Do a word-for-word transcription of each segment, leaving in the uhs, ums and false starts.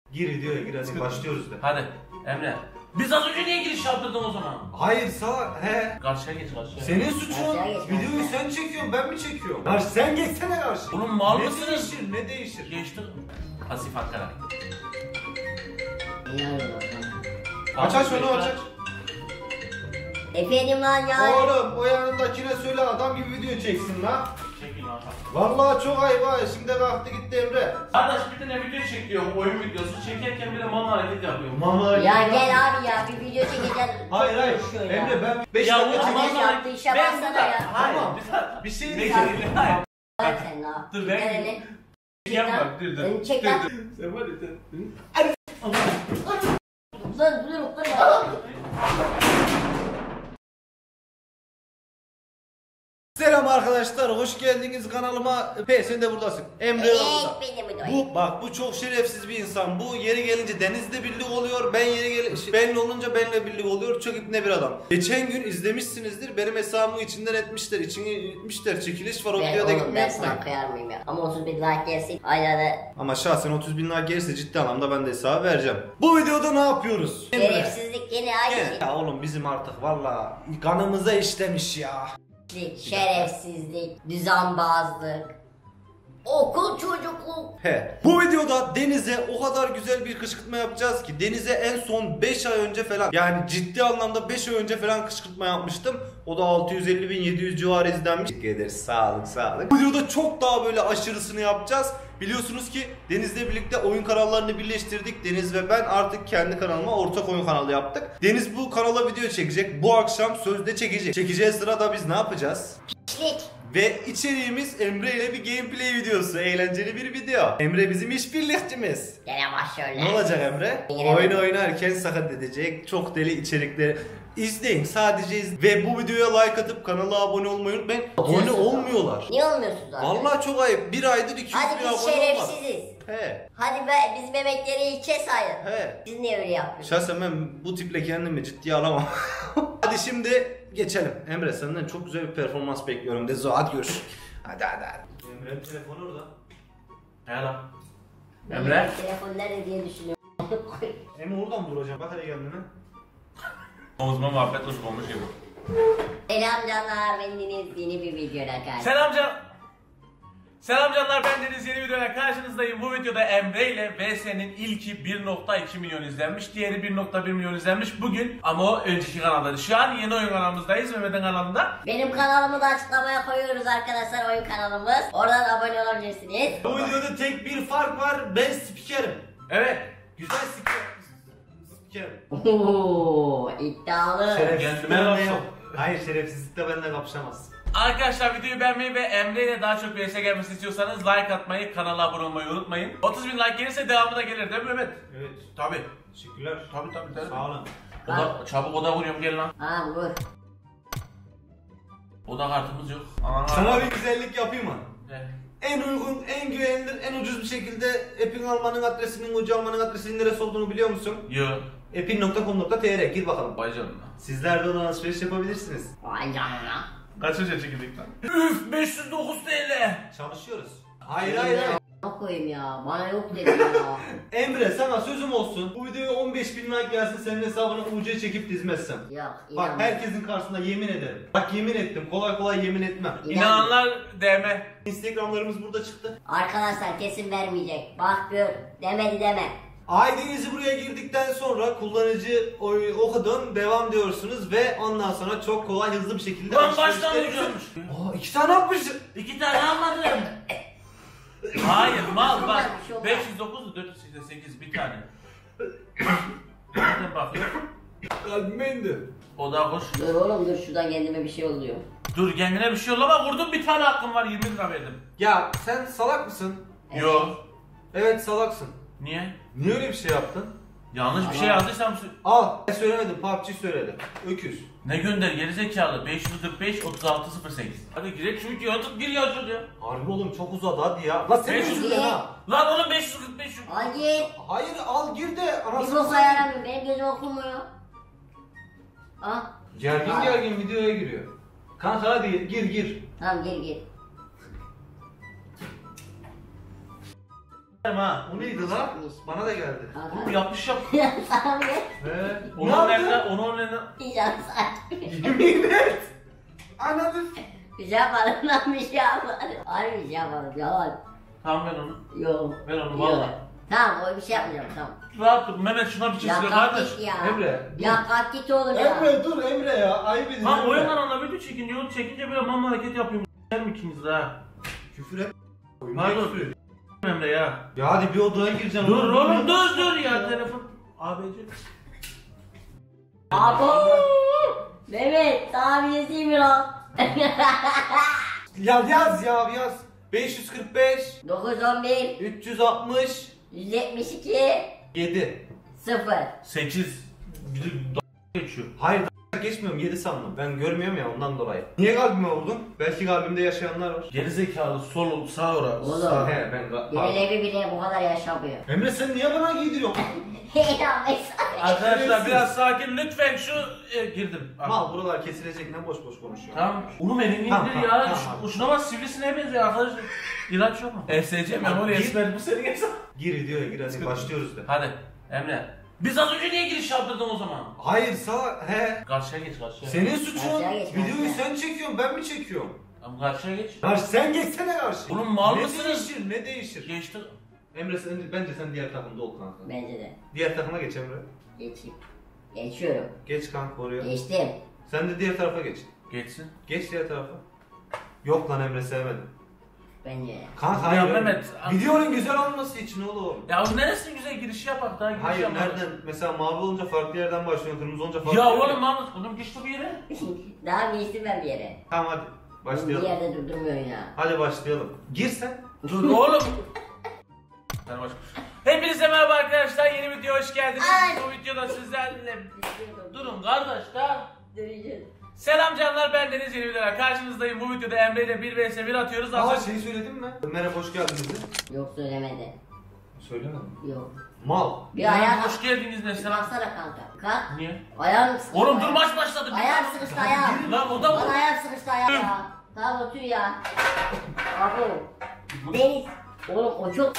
Gir videoya gir hadi başlıyoruz de. Hadi Emre. Biz az önce niye giriş yaptırdın o zaman? Hayır salak he. Karşıya geç karşıya. Senin suçun. Videoyu sen çekiyorsun ben mi çekiyorum? Karşı sen geçsene karşı. Oğlum mal ne mısınız? değişir ne değişir? Geçti. Pasif hakkara. Aç aç onu aç aç. Efendim lan ya. Oğlum o yanındakine söyle adam gibi video çeksin lan. Çekil lan. Vallahi çok ayıp ha şimdi kalktı gitti Emre. Kardeş bir tane video çekiyor, oyun videosu çekerken bile mama hareket yapıyor. Mama Ya gel abi ya bir video çekeceğiz. Hayır hayır Emre ben beş Ya dakika o çekeyim. Arkadaş yaptığı işe baksana ya. Hayır, Tamam. bir, Bir şey ne diyeceğim. diyeceğim? Hayır. Bak sen ne Dur, Dur ben- ben. Elini. Yapma bak, dur dur. Elini çek Dur, lan. dur. Sen var ya sen. Lan dur dur ya. Selam arkadaşlar hoş geldiniz kanalıma. P sen de buradasın. Emre Evet orada. benim bu. Bu bak bu çok şerefsiz bir insan. Bu yeri gelince Deniz'le birlik oluyor. Ben yeri gel benle olunca benle birlik oluyor. Çok ipne bir adam. Geçen gün izlemişsinizdir. Benim hesabımı içinden etmişler. İçini etmişler. Çekiliş var o Ben videoda oğlum ben gitmeyin. sana kıyar mıyım ya? Ama otuz bin like gelsin. Aynen. Ama şahsen otuz bin like gelirse ciddi anlamda ben de hesabı vereceğim. Bu videoda ne yapıyoruz? Şerefsizlik yine aynı şey. Ya oğlum bizim artık valla kanımıza işlemiş ya. Şerefsizlik, düzenbazlık, okul çocukluk. He. Bu videoda Deniz'e o kadar güzel bir kışkırtma yapacağız ki Deniz'e en son beş ay önce falan yani ciddi anlamda beş ay önce falan kışkırtma yapmıştım. O da altı yüz elli bin yedi yüz civarı izlenmiş. Teşekkür ederiz. Sağlık sağlık. Bu videoda çok daha böyle aşırısını yapacağız. Biliyorsunuz ki Deniz'le birlikte oyun kanallarını birleştirdik. Deniz ve ben artık kendi kanalıma ortak oyun kanalı yaptık. Deniz bu kanala video çekecek. Bu akşam sözde çekecek. Çekeceği sırada biz ne yapacağız? Pislik. Ve içeriğimiz Emre ile bir gameplay videosu. Eğlenceli bir video. Emre bizim işbirlikçimiz. Gene başlıyorlar. Ne olacak Emre? Yine Oyun mi? oynarken sakat edecek çok deli içerikleri izleyin. Sadece iz ve bu videoya like atıp kanala abone olmayı unutmayın. Abone olmuyorlar. Niye olmuyorsunuz abi? Vallahi çok ayıp. Bir aydır iki yüz Hadi bin abone biz olmadı. şerefsiziz. He. Hadi be, biz bebekleri içe sayın. He. Biz niye öyle yapıyoruz? Şahsen ben bu tiple kendimi ciddiye alamam. Hadi şimdi geçelim. Emre senden çok güzel bir performans bekliyorum. De hadi görüşürüz. Hadi hadi hadi. Emre'nin telefonu orada. He lan. Ben Emre. Telefon nerede diye düşünüyorum. Emre oradan mı duracağım? Bak hadi kendine. Omuzuma muhabbet hoş olmuş gibi. Selam canlar, bendeniz yeni bir videoda karşı. Selam can. Selam canlar, ben Deniz, yeni videoda karşınızdayım. Bu videoda Emre ile V S'nin ilki bir nokta iki milyon izlenmiş, diğeri bir nokta bir milyon izlenmiş bugün. Ama o önceki kanaldaydı. Şu an yeni oyun kanalımızdayız, Mehmet'in kanalında. Benim kanalımı da açıklamaya koyuyoruz arkadaşlar, oyun kanalımız. Oradan abone olabilirsiniz. Bu videoda tek bir fark var. Ben spikerim. Evet. Güzel spiker. Spikerim. Ooo iddialı. Şerefsizlikle Kendime benimle laf yok. Hayır şerefsizlikle benimle kapışamaz. Arkadaşlar videoyu beğenmeyi ve Emre ile daha çok V S gelmesini istiyorsanız like atmayı, kanala abone olmayı unutmayın. otuz bin like gelirse devamı da gelir değil mi Mehmet? Evet. Tabi. Teşekkürler. Tabi tabi tabi. Sağ olun. Oda, çabuk oda vuruyorum, gel lan. Ha vur. Oda kartımız yok. Aman Sana aman. bir güzellik yapayım mı? Ne? En uygun, en güvenilir, en ucuz bir şekilde app'in almanın adresinin, ucu almanın adresinin neresi olduğunu biliyor musun? Yo. appin nokta com nokta tr gir bakalım. Vay canına. Sizler de oradan alışveriş yapabilirsiniz. Vay canına. Kaç önce çekildik lan? Üf, beş yüz dokuz TL. Çalışıyoruz. Hayır hayır hayır. Ne koyayım ya, bana yok dedi ya. Emre sana sözüm olsun. Bu videoya on beş bin like gelsin senin hesabını ucuya çekip dizmezsem. Yok Bak inanmıyorum. herkesin karşısında yemin ederim. Bak yemin ettim. Kolay kolay yemin etmem. İnananlar D M. Instagramlarımız burada çıktı. Arkadaşlar kesin vermeyecek. Bak gör, demedi deme. I D'nizi buraya girdikten sonra kullanıcı oy okudun, devam diyorsunuz ve ondan sonra çok kolay hızlı bir şekilde Lan baştan alışverişlerinizi- vuracakmış. Aa iki tane atmış. İki tane almadım. Hayır mal bak. Bir şey olmaz. beş yüz dokuz, dört yüz seksen sekiz bir tane. Nereden bakıyor? Kalbime indi. O da koş. Dur oğlum dur, şuradan kendime bir şey oluyor. Dur kendine bir şey yollama, vurdum bir tane hakkım var, yirmi lira verdim. Ya sen salak mısın? Evet. Yo. Evet salaksın. Niye? Niye öyle bir şey yaptın? Yanlış bir şey yazdıysam sö- Al. Ben söylemedim, P U B G söyledim. Öküz. ne gönder gerizekalı, beş yüz kırk beş, otuz altı, sıfır sekiz. Hadi girek şu videoya, tut gir ya şuraya. Harbi oğlum çok uzadı hadi ya. Lan senin beş yüz yüzünden ha. Lan oğlum beş yüz kırk beş şu. Hadi. Hayır al gir de Bir anasını boka satayım. yaramıyor, benim gözüm okumuyor. Ha? Gergin gergin videoya giriyor. Kanka hadi gir gir. Tamam gir gir. ha. O neydi lan? Bana da geldi. Bu yapış yap. Sana mı? He. Onu onun eline, onu onun eline. Diyeceğim sana. Yemin et. Anladın. Bir şey yaparım lan bir şey yaparım. Harbi bir şey yaparım yalan. Tamam ver onu. Yok. Ver onu Yok. valla. Tamam o bir şey yapmayacağım tamam. Rahat dur Mehmet şuna bir çizgi Ya kalk kardeş. git ya. Emre. Ya kalk git oğlum ya. Emre dur Emre ya. Ayıp edin. Ha Emre. oyun kanalına video çekince yol çekince böyle mama hareket yapıyorum. Sen mi ikiniz de ha? Küfür et. Pardon. Emre ya. Ya hadi bir odaya gireceksin. Dur oğlum dur dur ya telefon. A B C. Abo. Mehmet sana bir yazayım mı lan? Ya yaz ya yaz. beş yüz kırk beş. dokuz on bir. üç yüz altmış. yüz yetmiş iki. yedi. sıfır. sekiz. Bir de d- geçiyor. Hayır da geçmiyorum yedi sandım. Ben görmüyorum ya ondan dolayı. Niye kalbime vurdun? Belki kalbimde yaşayanlar var. Geri zekalı sol sağ ora. Oğlum. Sağ. He ben ga- pardon. Birileri bile bu kadar yaşamıyor. Emre sen niye bana giydiriyorsun? Ya mesela. Arkadaşlar biraz sakin lütfen şu e, girdim. Al. Mal buralar kesilecek ne boş boş konuşuyor. Tamam. Oğlum elini Tamam, indir tamam, ya. tamam, Şu- tamam. Şuna bak sivrisine benziyor arkadaşlar. İlaç yok mu? E S C memori Gir. esmer bu seni geçsin. Gir diyor gir hadi başlıyoruz de. Hadi Emre. Biz az önce niye giriş yaptırdın o zaman? Hayır sağ he. Karşıya geç karşıya. Senin suçun. Karşıya geç, Videoyu karşıya. sen çekiyorsun ben mi çekiyorum? Ama karşıya geç. Karşı sen geçsene karşı. Oğlum mal ne mısınız? değişir ne değişir? Geçti. Emre sen, bence sen diğer takımda ol kanka. Bence de. Diğer takıma geç Emre. Geçeyim. Geçiyorum. Geç kanka oraya. Geçtim. Sen de diğer tarafa geç. Geçsin. Geç diğer tarafa. Yok lan Emre sevmedim. Bence. Kanka Ya hayır. Mehmet, Videonun güzel olması için oğlum. Ya o neresi güzel giriş yapak daha giriş Hayır yapak. nereden? Mesela mavi olunca farklı yerden başlıyor, kırmızı olunca farklı Ya yerden. oğlum Mahmut oğlum geçti bir yere. Daha geçtim ben bir yere. Tamam hadi. Bir Başlayalım. yerde durdurmuyorsun ya. Hadi başlayalım. Gir sen. Dur oğlum. Sen baş- Hepinize merhaba arkadaşlar yeni video hoş geldiniz. Ay. Bu videoda sizlerle durun kardeş da. Döneceğiz. Selam canlar ben Deniz yeni videoda karşınızdayım. Bu videoda Emre ile bir vs bir atıyoruz. Aa Az şeyi söyledin mi? Merhaba hoş geldiniz de. Yok söylemedi. Söylemedim. Yok. Mal. Bir önce ayağım. hoş geldiniz de selam. Baksana kanka. Kalk. Niye? Ayağım sıkıştı. Oğlum dur maç başladı. Ayağım sıkıştı ayağım. Lan o da Lan mı? ayağım sıkıştı ayağım ya. Tamam otur ya. Abo. Deniz. Oğlum o çok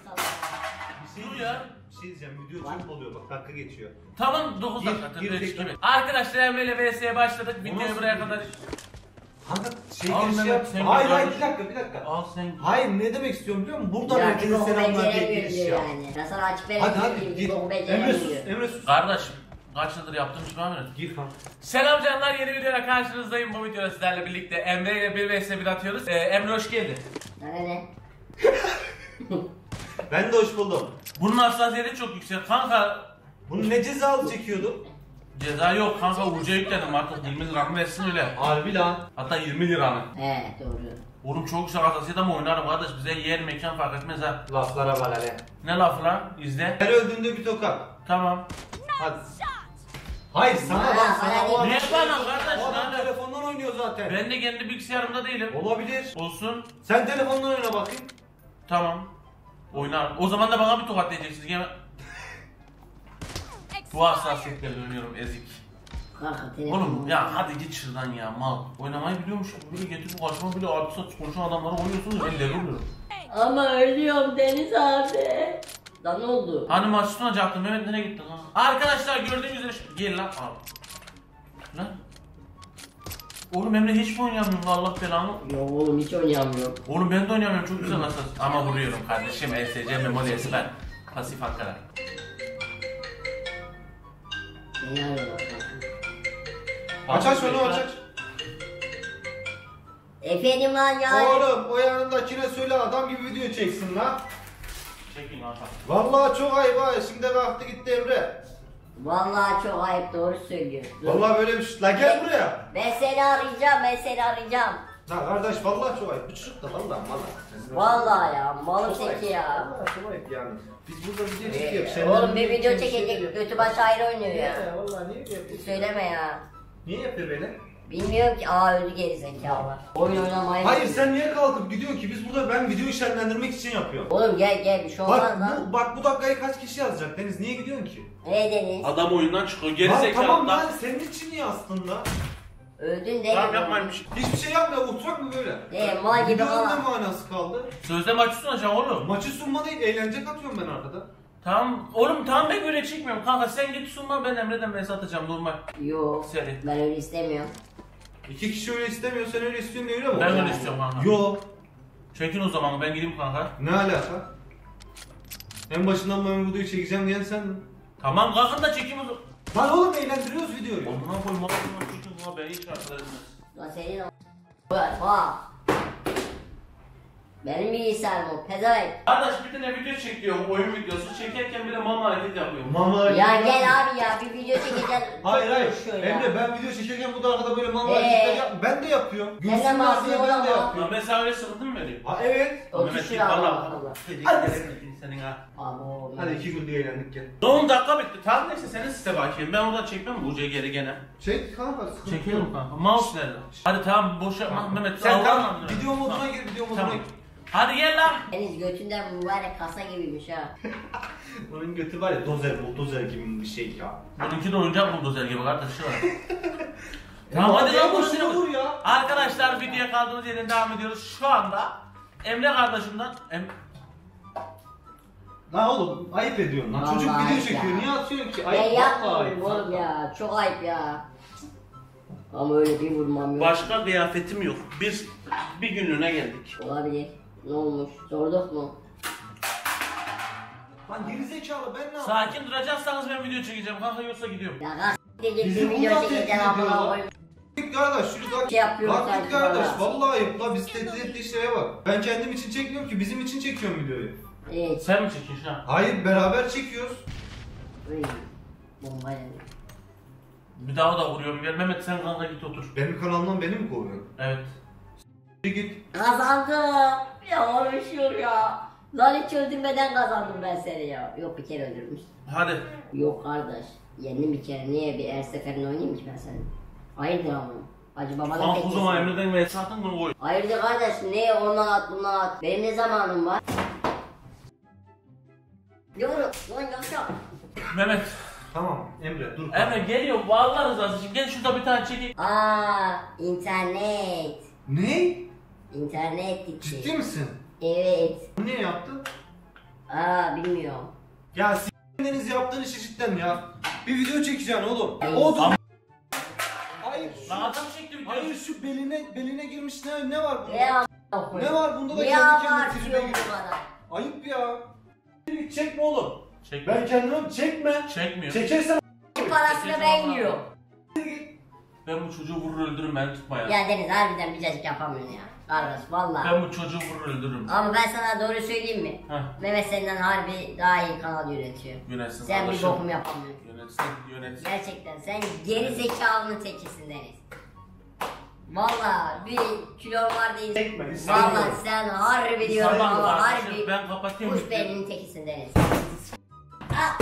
Bir şey Dur ya. Bir şey diyeceğim. Video çok oluyor bak dakika geçiyor. Tamam dokuz Gir, dakika. gir, Gir, gir. gibi. Arkadaşlar Emre ile vs'ye başladık. O Videoyu nasıl buraya bir kadar. video? Kanka şey Al giriş Mehmet, yap. sen Hayır gir hayır kardeşim. bir dakika bir dakika. Al sen. Hayır ne demek istiyorum biliyor musun? Buradan Ya herkese bir boku selamlar diye beceremiyor giriş diyor yap. yani. Ben sana açık Hadi vereyim hadi diyeyim. gir. Bir boku Emre sus beceremiyor. Emre sus. Kardeşim kaç yıldır yaptığım için Mehmet. Gir kanka. Selam canlar yeni videoyla karşınızdayım. Bu videoda sizlerle birlikte Emre ile bir vs bir atıyoruz. Ee, Emre hoş geldin. Sana ne? Ben de hoş buldum. Bunun hassasiyeti çok yüksek. Kanka Bunu ne cezalı çekiyordu? ceza yok kanka uca yükledim artık yirmi liranı versin öyle. Harbi lan. Hatta yirmi liranı. He doğru. Oğlum çok yüksek hassasiyet ama oynarım kardeş bize yer mekan fark etmez ha. Laflara bak hele. Ne lafı lan? İzle. Her öldüğünde bir tokat. Tamam. Hadi. Hayır sana Bana, bak sana bana o adam, Ne bana kardeş o adam lan? telefondan oynuyor zaten. Ben de kendi bilgisayarımda değilim. Olabilir. Olsun. Sen telefondan oyna bakayım. Tamam. Oynarım. O zaman da bana bir tokat diyeceksiniz. Gene... Bu hassasiyetlerle oynuyorum ezik. Kanka telefon. Oğlum ya hadi git şuradan ya mal. Oynamayı biliyormuş. Böyle getirip karşıma böyle artı satış konuşan adamlara oynuyorsunuz ben deliriyorum. Ama ölüyorum Deniz abi. Lan ne oldu? Hani maç sunacaktım Mehmet nereye gitti lan? Arkadaşlar gördüğünüz üzere şu... Gel lan al. Lan. Oğlum Emre hiç mi oynayamıyorum Allah belanı? Yok oğlum hiç oynayamıyorum. Oğlum ben de oynayamıyorum çok güzel hassas. Ama vuruyorum kardeşim E S C memoliyesi ben. Pasif hakikaten. Beni arıyorlar kanka. Aç aç onu aç aç. Efendim lan ya. Oğlum o yanındakine söyle adam gibi video çeksin lan. Çekin lan. Vallahi çok ayıp ha. Şimdi kalktı gitti Emre. Vallahi çok ayıp doğru söylüyor. Dur. Vallahi böyle bir şey. La gel buraya. Ben seni arayacağım ben seni arayacağım. La kardeş vallahi çok ayıp. Bu çocuk da vallahi valla. Vallahi ya malım Çok ayıp. seki ya. Vallahi çok ayıp yani. Biz burada video Ee, çekiyoruz. Sen Oğlum bir video çekecek götü baş ayrı oynuyor ya. Ya vallahi niye yapıyorsun? Söyleme ya. Niye yapıyor böyle? Bilmiyorum ki aa öldü gerizekalı. Oyun oynamayı. Hayır sen niye kalkıp gidiyorsun ki? Biz burada ben video şenlendirmek için yapıyorum. Oğlum gel gel bir şey olmaz Bak lan. bu, bak bu dakikayı kaç kişi yazacak Deniz? Niye gidiyorsun ki? Ne Deniz? Adam oyundan çıkıyor Lan geri zekalı. tamam lan senin için ya aslında. Öldün değil Tamam mi? yapmaymış. Hiçbir şey yapmıyor. Oturak mı böyle? Ne mal gibi Videonun ne falan. manası kaldı? Sözde maçı sunacağım oğlum. Maçı sunma değil, eğlence katıyorum ben arkada. Tamam oğlum tamam ben öyle çekmiyorum kanka sen git sunma ben Emre'den mesaj atacağım normal. Yok. Seri. Ben öyle istemiyorum. İki kişi öyle istemiyor, sen öyle istiyorsun öyle mi? Ben olacak? öyle istiyorum kanka. Yo. Çekin o zaman ben gideyim kanka. Ne alaka? En başından ben videoyu çekeceğim diyen sen mi? Tamam kalkın da çekeyim o zaman. Lan oğlum eğlendiriyoruz videoyu. Amına koyayım amına çekin ha ben hiç arkadaşım. Lan senin o... Bak bak. Benim bilgisayarım o pezevenk. Kardeş bir tane video çekiyorum oyun videosu çekerken bir de mama hareket yapıyorum. Mama Ya gel abi ya bir video çekeceğiz. Hayır hayır. Şöyle. Emre ben video çekerken bu da arkada böyle mama Ee? hareketler yap. Ben de yapıyorum. Sen de Gülsün mi lazım yapıyorsun ben de oğlum? yapıyorum. Lan ben sana öyle sıkıntı mı vereyim? Ha evet. Otur Mehmet, şuraya vallahi. Allah Allah. Hadi senin ha. Abo. Hadi iki gündür eğlendik gel. on dakika bitti. Tamam neyse senin site bakayım. Ben oradan çekmem mi Burcu'ya geri gene? Çek kanka sıkıntı yok. Çekelim kanka. Mouse nerede? Hadi tamam boş yapma Mehmet. Sen Allah'ın tamam adına. video moduna Tamam. gir video moduna Tamam. gir. Hadi gel lan. Deniz götünden mübarek kasa gibiymiş ha. Onun götü var ya dozer buldozer gibi bir şey ya. Bununki de oyuncak buldozer gibi kardeşim. Tamam hadi lan boş boşuna vur ya. Arkadaşlar videoya kaldığımız yerden devam ediyoruz. Şu anda Emre kardeşimden em Lan oğlum ayıp ediyorsun lan. Vallahi Çocuk video ya. çekiyor niye atıyorsun ki? Ben Ayıp vallahi yapmıyorum ayıp. oğlum ya. Çok ayıp ya. Ama öyle bir vurmam yok. başka kıyafetim yok. Biz bir günlüğüne geldik. Olabilir. Ne olmuş? Sorduk mu? Lan gerizekalı ben ne yapayım? Sakin duracaksanız ben video çekeceğim. Kanka yoksa gidiyorum. Ya kalk s**t Bizi git bir video bundan çekeceksin tehdit amına ediyorlar. koyayım. Git kardeş şunu bak. Şey yapıyorum Bak sanki git kardeş bana. vallahi ayıp la biz tehdit ettiği şeye bak. Ben kendim için çekmiyorum ki bizim için çekiyorum videoyu. Evet. Sen mi çekiyorsun ha? Hayır beraber çekiyoruz. Uy. Bomba yani. Bir daha da vuruyorum. Gel Mehmet sen kanka git otur. Benim kanalımdan beni mi kovuyorsun? Evet. Bir git. Kazandım. Ya konuşuyor ya. Lan hiç öldürmeden kazandım ben seni ya. Yok bir kere öldürmüş. Hadi. Yok kardeş. Yendim bir kere. Niye bir her seferinde oynayayım ki ben seni? Hayırdır ama. Hacı babanın Kanka o tekkesi. zaman Emre'den ve satın bunu koy. Hayırdır kardeş. Ne ondan at bundan at. Benim ne zamanım var? Yavrum. Lan yavrum. Mehmet. Tamam Emre dur. Emre geliyor. Vallahi rızası için. Gel şurada bir tane çekeyim. Aa, internet. Ne? İnternet gitti. Ciddi misin? Evet. Niye yaptın? Aa, bilmiyorum. Ya s***deniz yaptığın işi cidden ya. Bir video çekeceksin oğlum. Ay. O da... Hayır şu... Lan adam çekti video. Hayır şu beline beline girmiş ne ne var bunda? Ne a**a koyayım? Ne var bunda da Ne kendi kendine abartıyorsun tribe bu giriyor. kadar? Ayıp ya. Çekme oğlum. Çek. Ben kendimi çekme. Çekmiyor. Çekersen Parasını ben yiyorum. Ben bu çocuğu vurur öldürürüm beni tutma ya. Ya Deniz harbiden bir cacık yapamıyorsun ya. Kardeş vallahi. Ben bu çocuğu vurur öldürürüm. Ama ben sana doğru söyleyeyim mi? Heh. Mehmet senden harbi daha iyi kanal yönetiyor. Yönetsin Sen bir kardeşim. bokum yapamıyorsun. Yönetsin, yönetsin. Gerçekten sen geri zekalının tekisin Deniz. Vallahi bir kilon var değil. Çekme, Vallahi istemiyorum. sen harbi diyorum Sabah ama kardeşim, harbi ben kapatayım. kuş beyninin tekisin Deniz. Ah!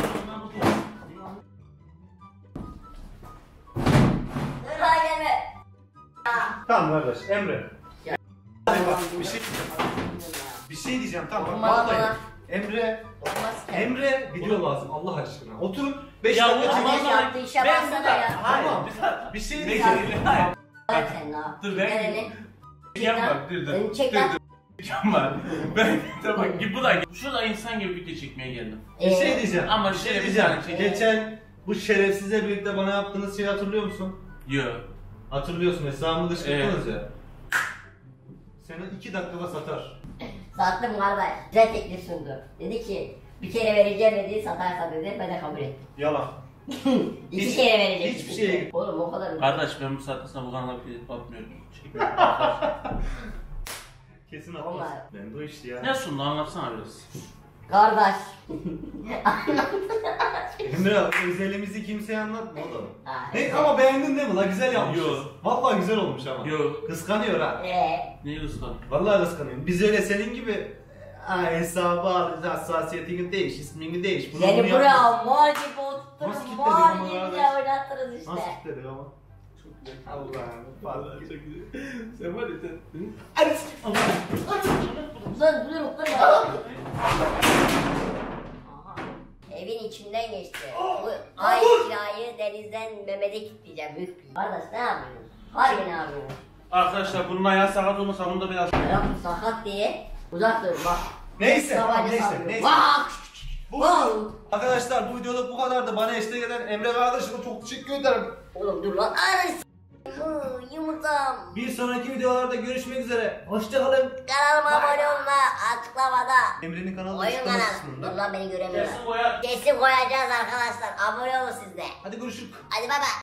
Dur lan gelme. Tamam kardeş Emre. Tamam, bir şey bir şey diyeceğim tamam bak Olmaz vallahi. lan. Emre Olmaz ki. Emre video lazım Allah aşkına. Oturun beş Ya dakika bu çekin. Kardeş vallahi- yaptığı işe Ben baksana burada- ya. Hayır, Tamam. bir dakika. Bir şey Ne diyeceğim. geldi? Hayır. Bak sen ne yap? Dur, Ver ben- elini. Çek lan. bak, dur dur. Elini çek Dur, lan. dur. Kemal. Ben tamam bu da şurada insan gibi video çekmeye geldim. Bir şey Ee, diyeceğim. Ama bir şey şöyle bir diyeceğim. tane çek. Geçen bu şerefsizle birlikte bana yaptığınız şeyi hatırlıyor musun? Yo. Hatırlıyorsun hesabımı dışkırttınız ya. Seni iki dakikada satar. Sattım kardeş. Güzel teklif sundu. Dedi ki bir kere vereceğim dedi, satarsa dedi, ben de kabul ettim. Yalan. İki Hiç- kere verecek. hiçbir şeye- Oğlum o kadar. Kardeş ben bu saatte sana bu kanala bir batmıyorum. Çekmiyorum. Kesin Vallahi. atmaz. Ben de o işte ya. Ne sundu anlatsana biraz. Kardeş. Emre özelimizi kimseye anlatma oğlum. Ha, Ne evet. ama beğendin değil mi la güzel yapmışız. Yo. Vallahi güzel olmuş ama. Yo. Kıskanıyor ha. Eee? Neyi usta? Vallahi kıskanıyorum. Biz öyle senin gibi ha, hesabı al, hassasiyetini değiş, ismini değiş. Bunu bunu Seni yapma. buraya mal gibi Nasıl oturtturun, kilitledik mal ama gibi kardeş? de oynattınız işte. Nasıl kitledik ama? Çok güzel. Allah'ım. Vallahi çok güzel. Sen var ya sen. Hadi. Dur dur dur. Aha. Evin içinden geçti. Bu ay kirayı denizden Mehmet'e kilitleyeceğim. Üf. Kardeş ne yapıyorsun? Harbiden abi. Arkadaşlar bunun ayağı sakat olmasa bunu da biraz... Berat sakat diye uzak dur bak. Neyse, Tabanca tamam, neyse, sallıyor. neyse. Bak! Bu Wow! Arkadaşlar bu videoluk bu kadardı. Bana eşlik eden Emre ve arkadaşıma çok teşekkür ederim. Oğlum dur lan. Anı s***. Yumurtam. Bir sonraki videolarda görüşmek üzere. Hoşçakalın. Kanalıma abone olma açıklamada. Emre'nin kanalı Oyun açıklama kanalı. kısmında. Dur lan beni göremiyorlar. Kesin koyar. Kesin koyacağız arkadaşlar. Abone olun siz de. Hadi görüşürüz. Hadi bay bay.